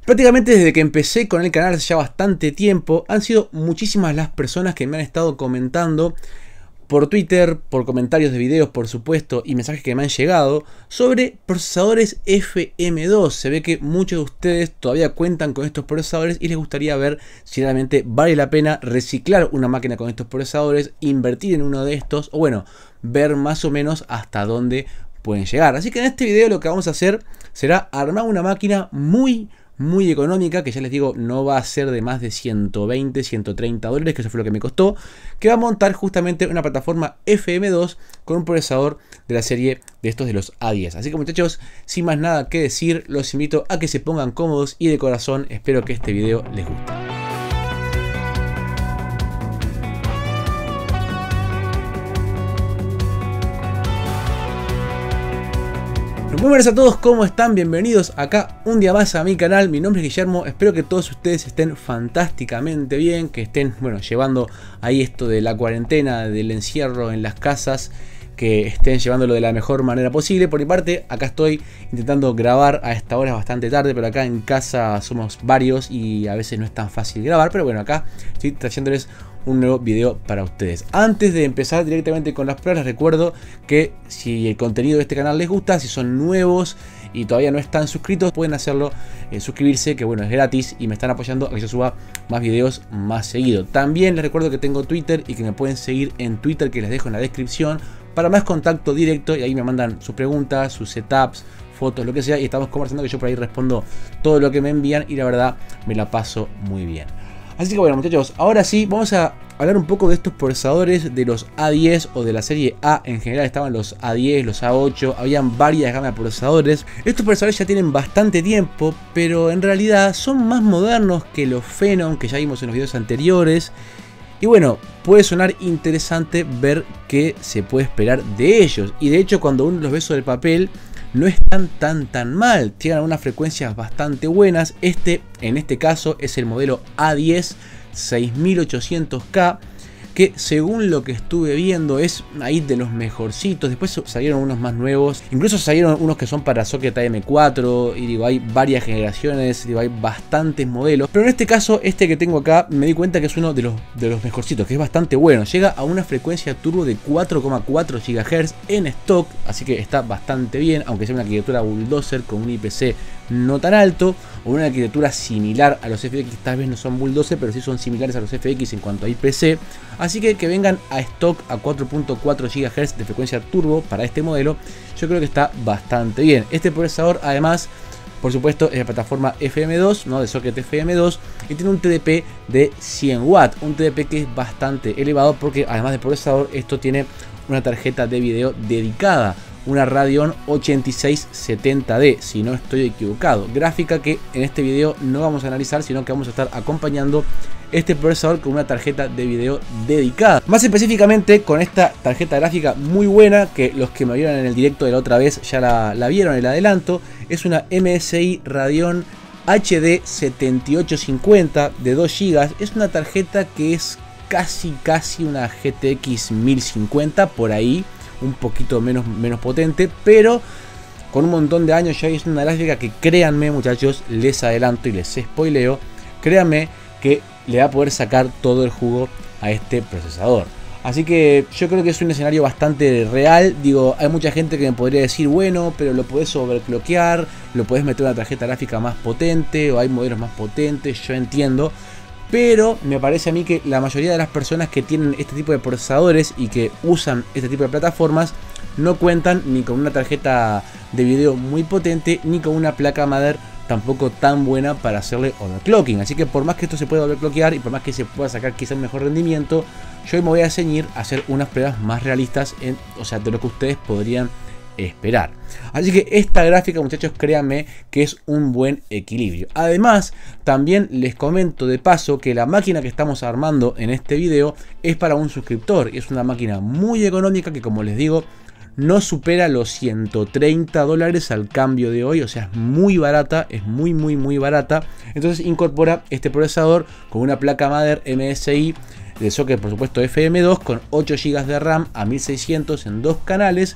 Prácticamente desde que empecé con el canal hace ya bastante tiempo, han sido muchísimas las personas que me han estado comentando por Twitter, por comentarios de videos por supuesto y mensajes que me han llegado sobre procesadores FM2. Se ve que muchos de ustedes todavía cuentan con estos procesadores y les gustaría ver si realmente vale la pena reciclar una máquina con estos procesadores, invertir en uno de estos o bueno, ver más o menos hasta dónde pueden llegar. Así que en este video lo que vamos a hacer será armar una máquina muy económica, que ya les digo no va a ser de más de 120, 130 dólares, que eso fue lo que me costó, que va a montar justamente una plataforma FM2 con un procesador de la serie de estos de los A10. Así que muchachos, sin más nada que decir, los invito a que se pongan cómodos y de corazón espero que este video les guste. Muy buenas a todos, ¿cómo están? Bienvenidos acá un día más a mi canal. Mi nombre es Guillermo, espero que todos ustedes estén fantásticamente bien, que estén, bueno, llevando ahí esto de la cuarentena, del encierro en las casas, que estén llevándolo de la mejor manera posible. Por mi parte, acá estoy intentando grabar a esta hora, es bastante tarde, pero acá en casa somos varios y a veces no es tan fácil grabar, pero bueno, acá estoy trayéndoles un nuevo video para ustedes. Antes de empezar directamente con las pruebas, les recuerdo que si el contenido de este canal les gusta, si son nuevos y todavía no están suscritos, pueden hacerlo, suscribirse, que bueno, es gratis y me están apoyando a que yo suba más videos más seguido. También les recuerdo que tengo Twitter y que me pueden seguir en Twitter, que les dejo en la descripción, para más contacto directo, y ahí me mandan sus preguntas, sus setups, fotos, lo que sea, y estamos conversando, que yo por ahí respondo todo lo que me envían y la verdad me la paso muy bien. Así que bueno muchachos, ahora sí vamos a hablar un poco de estos procesadores de los A10 o de la serie A en general. Estaban los A10, los A8, habían varias gamas de procesadores. Estos procesadores ya tienen bastante tiempo, pero en realidad son más modernos que los Phenom que ya vimos en los videos anteriores. Y bueno, puede sonar interesante ver qué se puede esperar de ellos. Y de hecho cuando uno los ve sobre el papel, no están tan mal, tienen algunas frecuencias bastante buenas. En este caso es el modelo A10 6800K, que según lo que estuve viendo es ahí de los mejorcitos. Después salieron unos más nuevos, incluso salieron unos que son para socket AM4 y digo, hay varias generaciones, digo, hay bastantes modelos, pero en este caso este que tengo acá me di cuenta que es uno de los mejorcitos, que es bastante bueno. Llega a una frecuencia turbo de 4,4 GHz en stock, así que está bastante bien, aunque sea una arquitectura Bulldozer con un IPC no tan alto, o una arquitectura similar a los FX. Tal vez no son Bulldozer, pero sí son similares a los FX en cuanto a IPC. Así que vengan a stock a 4.4 GHz de frecuencia turbo para este modelo, yo creo que está bastante bien. Este procesador además, por supuesto, es de plataforma FM2, ¿no? De socket FM2, y tiene un TDP de 100 watts, un TDP que es bastante elevado porque además de procesador, esto tiene una tarjeta de video dedicada, una Radeon 8670D, si no estoy equivocado. Gráfica que en este video no vamos a analizar, sino que vamos a estar acompañando este procesador con una tarjeta de video dedicada. Más específicamente con esta tarjeta gráfica muy buena, que los que me vieron en el directo de la otra vez ya la vieron, el adelanto. Es una MSI Radeon HD 7850 de 2 GB. Es una tarjeta que es casi una GTX 1050 por ahí, un poquito menos potente, pero con un montón de años ya. Es una gráfica que, créanme muchachos, les adelanto y les spoileo, créanme que le va a poder sacar todo el jugo a este procesador. Así que yo creo que es un escenario bastante real. Digo, hay mucha gente que me podría decir, bueno, pero lo podés overclockear, lo podés meter una tarjeta gráfica más potente, o hay modelos más potentes, yo entiendo. Pero me parece a mí que la mayoría de las personas que tienen este tipo de procesadores y que usan este tipo de plataformas no cuentan ni con una tarjeta de video muy potente ni con una placa madre tampoco tan buena para hacerle overclocking. Así que por más que esto se pueda overclockear y por más que se pueda sacar quizá un mejor rendimiento, yo hoy me voy a ceñir a hacer unas pruebas más realistas, o sea, de lo que ustedes podrían esperar. Así que esta gráfica, muchachos, créanme que es un buen equilibrio. Además, también les comento de paso que la máquina que estamos armando en este video es para un suscriptor. Es una máquina muy económica que, como les digo, no supera los 130 dólares al cambio de hoy. O sea, es muy barata, es muy barata. Entonces incorpora este procesador con una placa madre MSI de socket, por supuesto, FM2, con 8 GB de RAM a 1600 en 2 canales.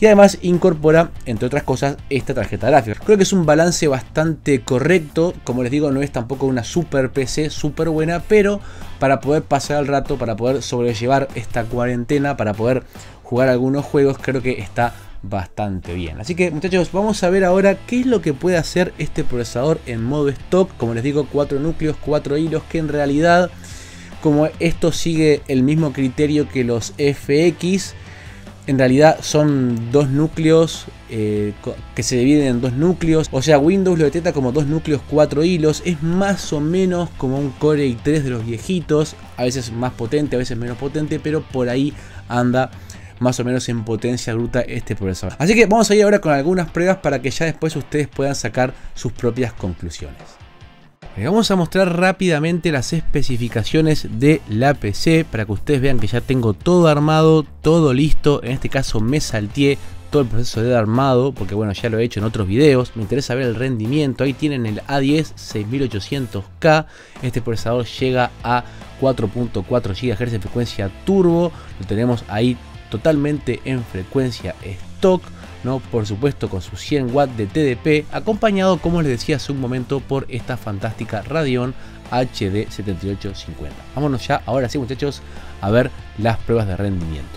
y además incorpora, entre otras cosas, esta tarjeta gráfica. Creo que es un balance bastante correcto. Como les digo, no es tampoco una super PC súper buena, pero para poder pasar el rato, para poder sobrellevar esta cuarentena, para poder jugar algunos juegos, creo que está bastante bien. Así que, muchachos, vamos a ver ahora qué es lo que puede hacer este procesador en modo stock. Como les digo, 4 núcleos, 4 hilos, que en realidad, como esto sigue el mismo criterio que los FX, en realidad son 2 núcleos que se dividen en 2 núcleos. O sea, Windows lo detecta como 2 núcleos, 4 hilos. Es más o menos como un Core i3 de los viejitos. A veces más potente, a veces menos potente, pero por ahí anda más o menos en potencia bruta este procesador. Así que vamos a ir ahora con algunas pruebas para que ya después ustedes puedan sacar sus propias conclusiones. Vamos a mostrar rápidamente las especificaciones de la PC para que ustedes vean que ya tengo todo armado, todo listo. En este caso me salteé todo el proceso de armado porque bueno, ya lo he hecho en otros videos. Me interesa ver el rendimiento. Ahí tienen el A10 6800K. Este procesador llega a 4.4 GHz de frecuencia turbo. Lo tenemos ahí totalmente en frecuencia stock, ¿no? Por supuesto con sus 100 watts de TDP, acompañado, como les decía hace un momento, por esta fantástica Radeon HD 7850. Vámonos ya, ahora sí, muchachos, a ver las pruebas de rendimiento.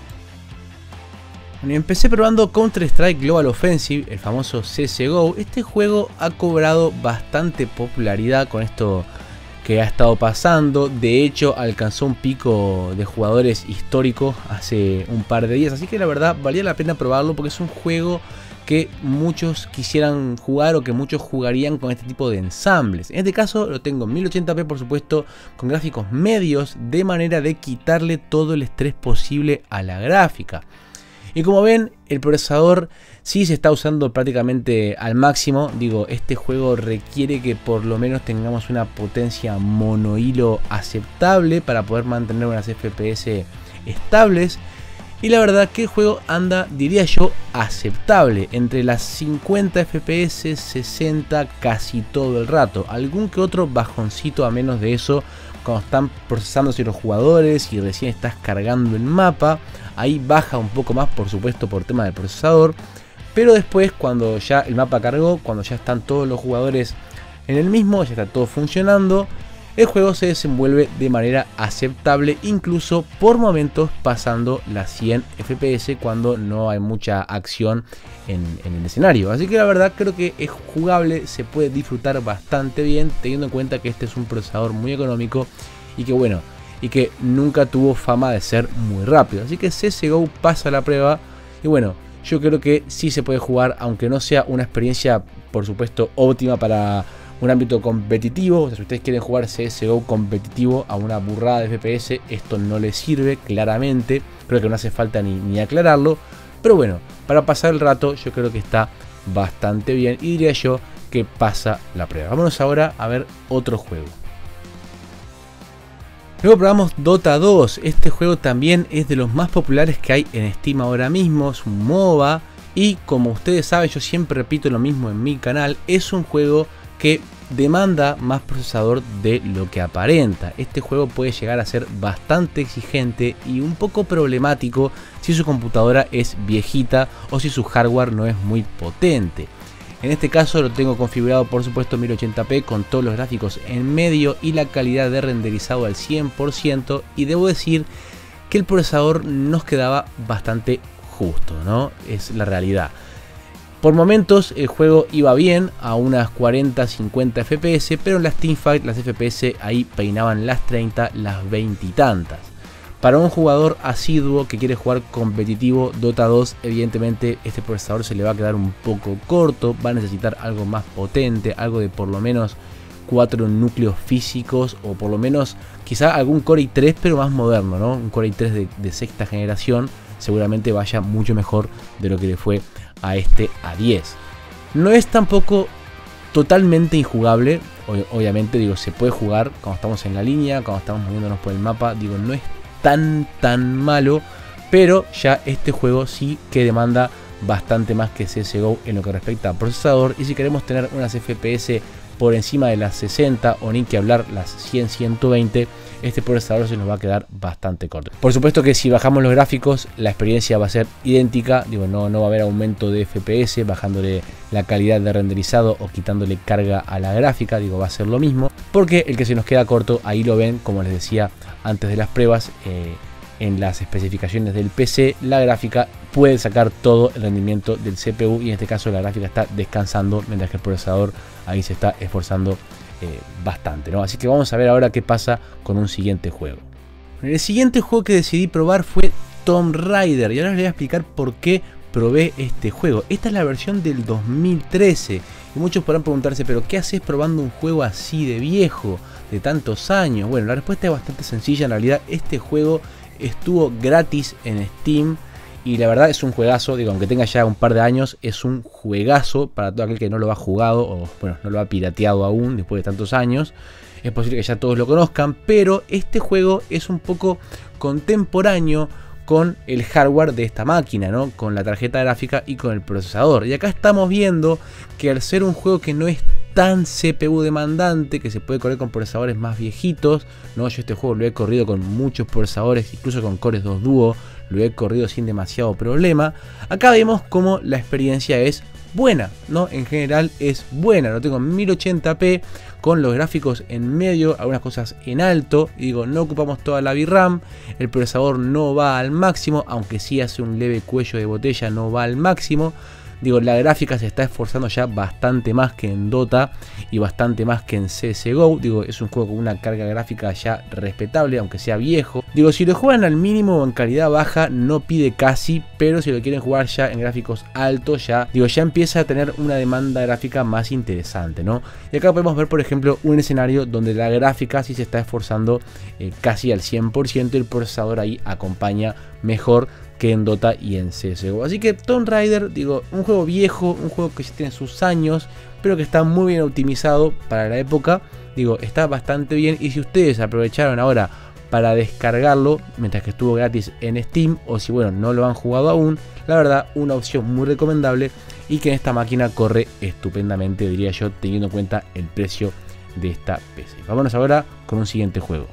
Bueno, empecé probando Counter-Strike Global Offensive, el famoso CSGO. Este juego ha cobrado bastante popularidad con esto que ha estado pasando. De hecho, alcanzó un pico de jugadores históricos hace un par de días, así que la verdad valía la pena probarlo porque es un juego que muchos quisieran jugar o que muchos jugarían con este tipo de ensambles. En este caso lo tengo en 1080p, por supuesto, con gráficos medios, de manera de quitarle todo el estrés posible a la gráfica. Y como ven, el procesador sí se está usando prácticamente al máximo. Digo, este juego requiere que por lo menos tengamos una potencia monohilo aceptable para poder mantener unas FPS estables. Y la verdad que el juego anda, diría yo, aceptable. Entre las 50 FPS, 60 casi todo el rato. Algún que otro bajoncito a menos de eso cuando están procesándose los jugadores y recién estás cargando el mapa. Ahí baja un poco más, por supuesto, por tema del procesador. Pero después, cuando ya el mapa cargó, cuando ya están todos los jugadores en el mismo, ya está todo funcionando, el juego se desenvuelve de manera aceptable, incluso por momentos pasando las 100 FPS cuando no hay mucha acción en el escenario. Así que la verdad creo que es jugable, se puede disfrutar bastante bien, teniendo en cuenta que este es un procesador muy económico y que bueno, y que nunca tuvo fama de ser muy rápido. Así que CSGO pasa la prueba y bueno, yo creo que sí se puede jugar, aunque no sea una experiencia, por supuesto, óptima para un ámbito competitivo. O sea, si ustedes quieren jugar CSGO competitivo a una burrada de FPS, esto no les sirve claramente. Creo que no hace falta ni aclararlo. Pero bueno, para pasar el rato yo creo que está bastante bien y diría yo que pasa la prueba. Vámonos ahora a ver otro juego. Luego probamos Dota 2. Este juego también es de los más populares que hay en Steam ahora mismo. Es un MOBA y como ustedes saben, yo siempre repito lo mismo en mi canal, es un juego que demanda más procesador de lo que aparenta. Este juego puede llegar a ser bastante exigente y un poco problemático si su computadora es viejita o si su hardware no es muy potente. En este caso lo tengo configurado, por supuesto, 1080p con todos los gráficos en medio y la calidad de renderizado al 100%, y debo decir que el procesador nos quedaba bastante justo, ¿no? Es la realidad. Por momentos el juego iba bien a unas 40-50 FPS, pero en las teamfights las FPS ahí peinaban las 30, las 20 y tantas. Para un jugador asiduo que quiere jugar competitivo Dota 2, evidentemente este procesador se le va a quedar un poco corto, va a necesitar algo más potente, algo de por lo menos 4 núcleos físicos o por lo menos quizá algún Core i3 pero más moderno, ¿no? Un Core i3 de sexta generación seguramente vaya mucho mejor de lo que le fue a este A10. No es tampoco totalmente injugable, obviamente digo, se puede jugar cuando estamos en la línea, cuando estamos moviéndonos por el mapa, digo, no es tan malo, pero ya este juego sí que demanda bastante más que CSGO en lo que respecta a procesador, y si queremos tener unas FPS por encima de las 60 o ni que hablar las 100-120, este procesador se nos va a quedar bastante corto. Por supuesto que si bajamos los gráficos, la experiencia va a ser idéntica. Digo, no va a haber aumento de FPS, bajándole la calidad de renderizado o quitándole carga a la gráfica. Digo, va a ser lo mismo. Porque el que se nos queda corto, ahí lo ven, como les decía antes de las pruebas, en las especificaciones del PC, la gráfica puede sacar todo el rendimiento del CPU y en este caso la gráfica está descansando mientras que el procesador ahí se está esforzando bastante, ¿no? Así que vamos a ver ahora qué pasa con un siguiente juego. El siguiente juego que decidí probar fue Tomb Raider y ahora les voy a explicar por qué probé este juego. Esta es la versión del 2013 y muchos podrán preguntarse, pero ¿qué haces probando un juego así de viejo, de tantos años? Bueno, la respuesta es bastante sencilla. En realidad este juego estuvo gratis en Steam y la verdad es un juegazo. Digo, aunque tenga ya un par de años, es un juegazo para todo aquel que no lo ha jugado o bueno, no lo ha pirateado aún después de tantos años. Es posible que ya todos lo conozcan, pero este juego es un poco contemporáneo con el hardware de esta máquina, ¿no? Con la tarjeta gráfica y con el procesador. Y acá estamos viendo que al ser un juego que no es tan CPU demandante, que se puede correr con procesadores más viejitos, ¿no? Yo este juego lo he corrido con muchos procesadores, incluso con Core 2 Duo, lo he corrido sin demasiado problema. Acá vemos cómo la experiencia es buena, ¿no? En general es buena. Lo tengo en 1080p con los gráficos en medio, algunas cosas en alto. Y digo, no ocupamos toda la VRAM, el procesador no va al máximo, aunque sí hace un leve cuello de botella, no va al máximo. Digo, la gráfica se está esforzando ya bastante más que en Dota y bastante más que en CSGO. Digo, es un juego con una carga gráfica ya respetable, aunque sea viejo. Digo, si lo juegan al mínimo o en calidad baja, no pide casi, pero si lo quieren jugar ya en gráficos altos, ya empieza a tener una demanda gráfica más interesante, ¿no? Y acá podemos ver, por ejemplo, un escenario donde la gráfica sí se está esforzando casi al 100% y el procesador ahí acompaña mejor que en Dota y en CSGO. Así que Tomb Raider, digo, un juego viejo, un juego que ya tiene sus años, pero que está muy bien optimizado para la época. Digo, está bastante bien y si ustedes aprovecharon ahora para descargarlo mientras que estuvo gratis en Steam, o si bueno, no lo han jugado aún, la verdad, una opción muy recomendable y que en esta máquina corre estupendamente, diría yo, teniendo en cuenta el precio de esta PC. Vámonos ahora con un siguiente juego.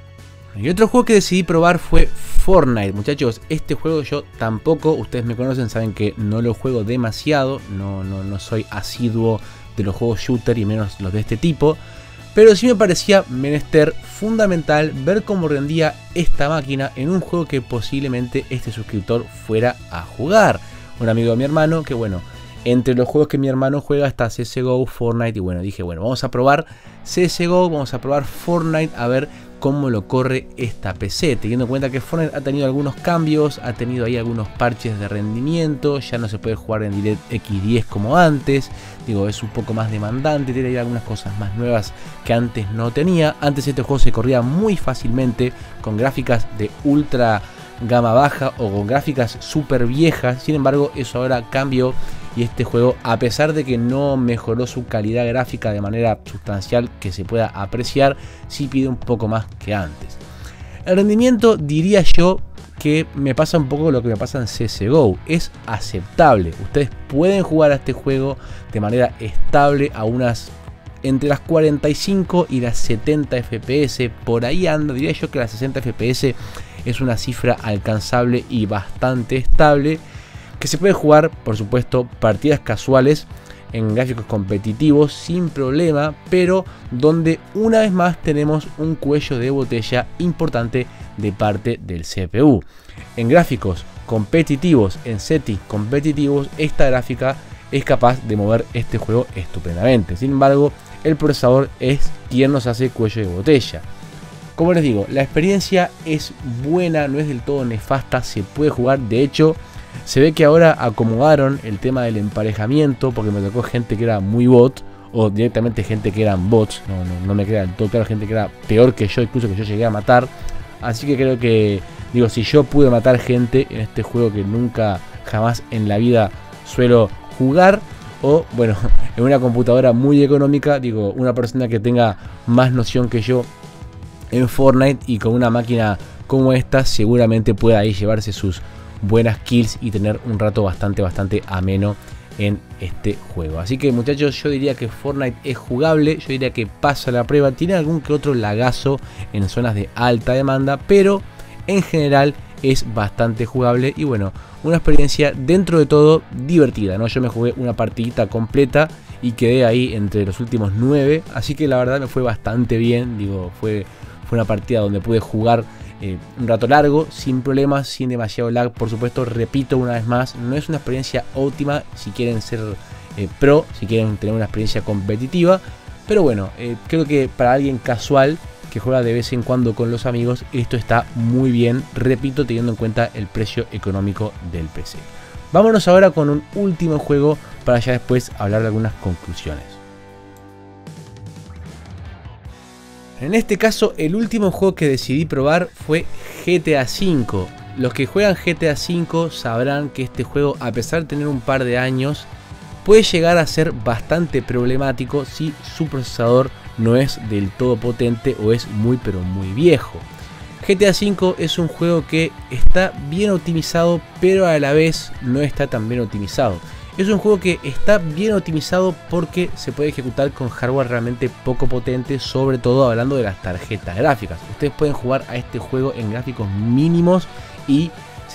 Y otro juego que decidí probar fue Fortnite. Muchachos, este juego yo tampoco, ustedes me conocen, saben que no lo juego demasiado, no soy asiduo de los juegos shooter y menos los de este tipo, pero sí me parecía menester fundamental ver cómo rendía esta máquina en un juego que posiblemente este suscriptor fuera a jugar. Un amigo de mi hermano que bueno, entre los juegos que mi hermano juega está CSGO, Fortnite y bueno, dije bueno, vamos a probar CSGO, vamos a probar Fortnite a ver cómo lo corre esta PC, teniendo en cuenta que Fortnite ha tenido algunos cambios, ha tenido ahí algunos parches de rendimiento, ya no se puede jugar en DirectX 10 como antes, digo, es un poco más demandante, tiene ahí algunas cosas más nuevas que antes no tenía. Antes este juego se corría muy fácilmente con gráficas de ultra gama baja o con gráficas súper viejas, sin embargo eso ahora cambió y este juego, a pesar de que no mejoró su calidad gráfica de manera sustancial que se pueda apreciar, sí pide un poco más que antes. El rendimiento, diría yo que me pasa un poco lo que me pasa en CSGO, es aceptable. Ustedes pueden jugar a este juego de manera estable a unas entre las 45 y las 70 FPS, por ahí anda. Diría yo que las 60 FPS es una cifra alcanzable y bastante estable, que se puede jugar, por supuesto, partidas casuales en gráficos competitivos sin problema, pero donde una vez más tenemos un cuello de botella importante de parte del CPU. En gráficos competitivos, en settings competitivos, esta gráfica es capaz de mover este juego estupendamente. Sin embargo, el procesador es quien nos hace cuello de botella. Como les digo, la experiencia es buena, no es del todo nefasta, se puede jugar. De hecho, se ve que ahora acomodaron el tema del emparejamiento, porque me tocó gente que era muy bot, o directamente gente que eran bots, no me queda del todo claro, gente que era peor que yo, incluso que yo llegué a matar. Así que creo que, digo, si yo pude matar gente en este juego que nunca, jamás en la vida suelo jugar, o bueno, en una computadora muy económica, digo, una persona que tenga más noción que yo en Fortnite y con una máquina como esta seguramente pueda ahí llevarse sus buenas kills y tener un rato bastante ameno en este juego. Así que muchachos, yo diría que Fortnite es jugable, yo diría que pasa la prueba, tiene algún que otro lagazo en zonas de alta demanda, pero en general es bastante jugable y bueno, una experiencia dentro de todo divertida, ¿no? Yo me jugué una partidita completa y quedé ahí entre los últimos 9, así que la verdad me fue bastante bien, digo, fue una partida donde pude jugar un rato largo, sin problemas, sin demasiado lag. Por supuesto, repito una vez más, no es una experiencia óptima si quieren ser pro, si quieren tener una experiencia competitiva, pero bueno, creo que para alguien casual que juega de vez en cuando con los amigos, esto está muy bien, repito, teniendo en cuenta el precio económico del PC. Vámonos ahora con un último juego para ya después hablar de algunas conclusiones. En este caso, el último juego que decidí probar fue GTA V. Los que juegan GTA V sabrán que este juego, a pesar de tener un par de años, puede llegar a ser bastante problemático si su procesador no es del todo potente o es muy pero muy viejo. GTA V es un juego que está bien optimizado, pero a la vez no está tan bien optimizado. Es un juego que está bien optimizado porque se puede ejecutar con hardware realmente poco potente, sobre todo hablando de las tarjetas gráficas. Ustedes pueden jugar a este juego en gráficos mínimos y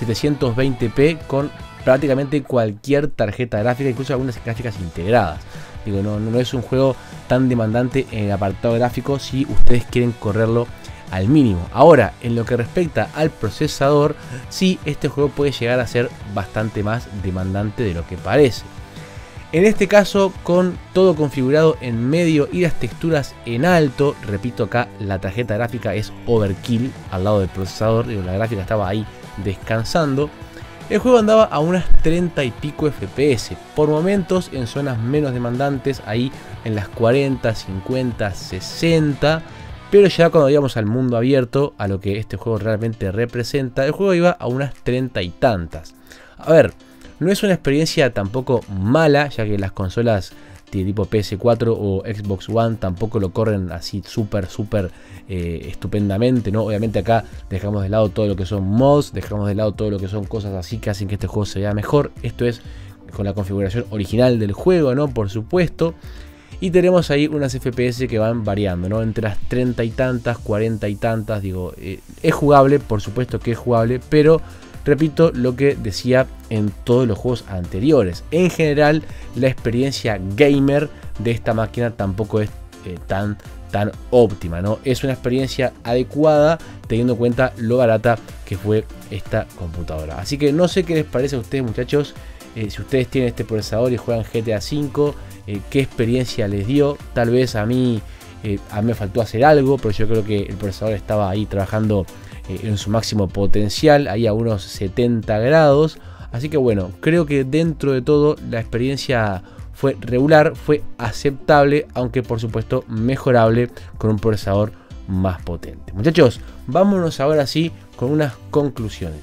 720p con prácticamente cualquier tarjeta gráfica, incluso algunas gráficas integradas. Digo, no es un juego tan demandante en el apartado gráfico si ustedes quieren correrlo al mínimo. Ahora, en lo que respecta al procesador, sí, este juego puede llegar a ser bastante más demandante de lo que parece. En este caso, con todo configurado en medio y las texturas en alto, repito, acá la tarjeta gráfica es overkill al lado del procesador, digo, la gráfica estaba ahí descansando. El juego andaba a unas 30 y pico FPS, por momentos en zonas menos demandantes, ahí en las 40, 50, 60, pero ya cuando íbamos al mundo abierto, a lo que este juego realmente representa, el juego iba a unas 30 y tantas. A ver, no es una experiencia tampoco mala, ya que las consolas de tipo PS4 o Xbox One tampoco lo corren así súper estupendamente, ¿no? Obviamente acá dejamos de lado todo lo que son mods, dejamos de lado todo lo que son cosas así que hacen que este juego se vea mejor. Esto es con la configuración original del juego, ¿no? Por supuesto. Y tenemos ahí unas FPS que van variando, ¿no? Entre las 30 y tantas, 40 y tantas, digo, es jugable, por supuesto que es jugable, pero repito lo que decía en todos los juegos anteriores. En general, la experiencia gamer de esta máquina tampoco es tan óptima, ¿no? Es una experiencia adecuada teniendo en cuenta lo barata que fue esta computadora. Así que no sé qué les parece a ustedes, muchachos. Si ustedes tienen este procesador y juegan GTA V, qué experiencia les dio. Tal vez a mí me faltó hacer algo, pero yo creo que el procesador estaba ahí trabajando en su máximo potencial, ahí a unos 70 grados. Así que bueno, creo que dentro de todo la experiencia fue regular, fue aceptable, aunque por supuesto mejorable con un procesador más potente. Muchachos, vámonos ahora sí con unas conclusiones.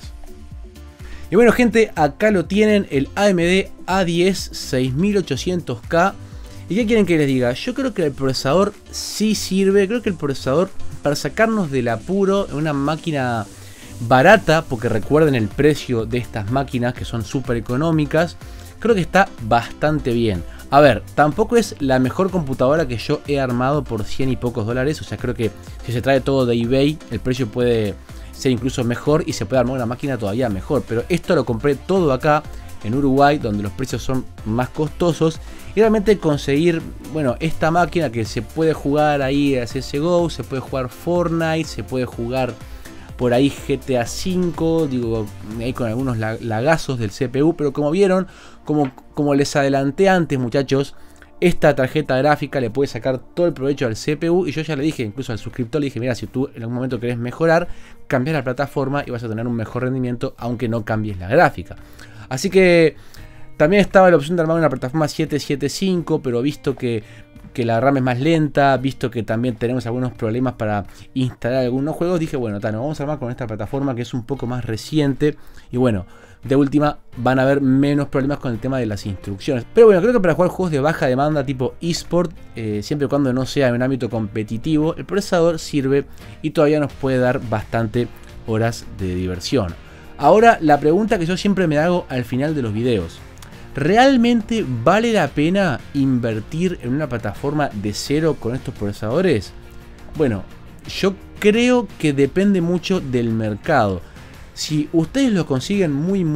Y bueno, gente, acá lo tienen, el AMD A10 6800K. ¿Y qué quieren que les diga? Yo creo que el procesador sí sirve. Creo que el procesador, para sacarnos del apuro en una máquina barata, porque recuerden el precio de estas máquinas que son súper económicas, creo que está bastante bien. A ver, tampoco es la mejor computadora que yo he armado por 100 y pocos dólares. O sea, creo que si se trae todo de eBay, el precio puede ser incluso mejor y se puede armar una máquina todavía mejor. Pero esto lo compré todo acá en Uruguay, donde los precios son más costosos. Y realmente conseguir, bueno, esta máquina que se puede jugar ahí a CSGO, se puede jugar Fortnite, se puede jugar por ahí GTA V, digo, ahí con algunos lagazos del CPU. Pero como vieron, como les adelanté antes, muchachos, esta tarjeta gráfica le puede sacar todo el provecho al CPU. Y yo ya le dije, incluso al suscriptor, le dije, mira, si tú en algún momento querés mejorar, cambias la plataforma y vas a tener un mejor rendimiento, aunque no cambies la gráfica. Así que también estaba la opción de armar una plataforma 775, pero visto que la RAM es más lenta, visto que también tenemos algunos problemas para instalar algunos juegos, dije, bueno, nos vamos a armar con esta plataforma que es un poco más reciente. Y bueno, de última van a haber menos problemas con el tema de las instrucciones. Pero bueno, creo que para jugar juegos de baja demanda tipo eSport, siempre y cuando no sea en un ámbito competitivo, el procesador sirve y todavía nos puede dar bastante horas de diversión. Ahora, la pregunta que yo siempre me hago al final de los videos: ¿realmente vale la pena invertir en una plataforma de cero con estos procesadores? Bueno, yo creo que depende mucho del mercado. Si ustedes lo consiguen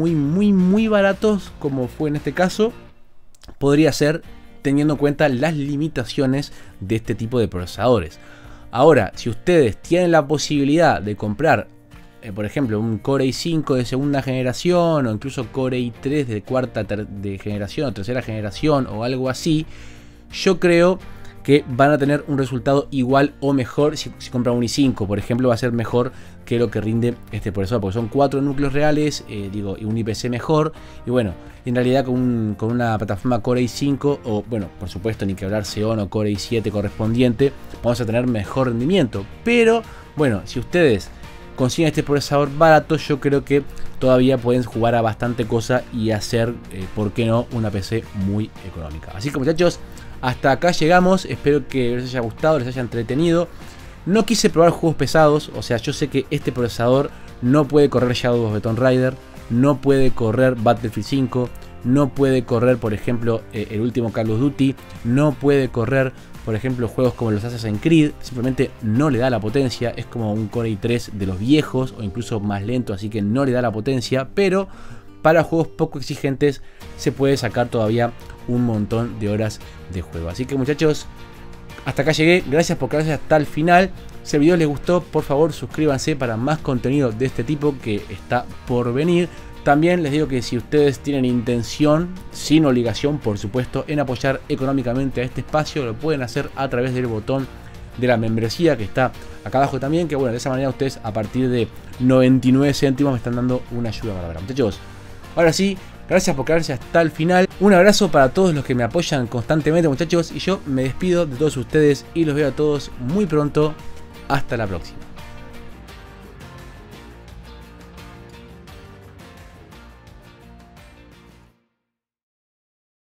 muy baratos, como fue en este caso, podría ser teniendo en cuenta las limitaciones de este tipo de procesadores. Ahora, si ustedes tienen la posibilidad de comprar, por ejemplo, un Core i5 de segunda generación o incluso Core i3 de cuarta generación o tercera generación o algo así, yo creo que van a tener un resultado igual o mejor. Si compran un i5, por ejemplo, va a ser mejor que lo que rinde este procesador, porque son 4 núcleos reales, y un IPC mejor, y bueno, en realidad con una plataforma Core i5, o bueno, por supuesto, ni que hablar Xeon o Core i7 correspondiente, vamos a tener mejor rendimiento. Pero bueno, si ustedes consiguen este procesador barato, yo creo que todavía pueden jugar a bastante cosa y hacer, ¿por qué no?, una PC muy económica. Así que, muchachos, hasta acá llegamos. Espero que les haya gustado, les haya entretenido. No quise probar juegos pesados, o sea, yo sé que este procesador no puede correr Shadow of the Tomb Raider, no puede correr Battlefield 5, no puede correr, por ejemplo, el último Call of Duty, no puede correr, por ejemplo, juegos como los Assassin's Creed. Simplemente no le da la potencia. Es como un Core i3 de los viejos o incluso más lento, así que no le da la potencia. Pero para juegos poco exigentes se puede sacar todavía un montón de horas de juego. Así que, muchachos, hasta acá llegué. Gracias por quedarse hasta el final. Si el video les gustó, por favor suscríbanse para más contenido de este tipo que está por venir. También les digo que si ustedes tienen intención, sin obligación por supuesto, en apoyar económicamente a este espacio, lo pueden hacer a través del botón de la membresía que está acá abajo también, que bueno, de esa manera ustedes a partir de 99 céntimos me están dando una ayuda bárbara. Muchachos, ahora sí, gracias por quedarse hasta el final. Un abrazo para todos los que me apoyan constantemente, muchachos, y yo me despido de todos ustedes y los veo a todos muy pronto. Hasta la próxima.